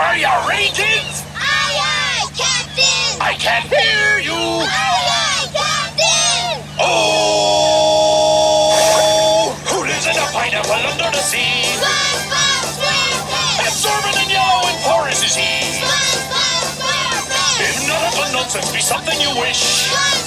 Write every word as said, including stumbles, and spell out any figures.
Are you ready, kids? Aye, aye, Captain! I can't hear you! Aye, aye, Captain! Oh! Who lives in a pineapple under the sea? SpongeBob SquarePants! Absorbent and yellow and porous is he. SpongeBob SquarePants! If nautical nonsense be something you wish, SpongeBob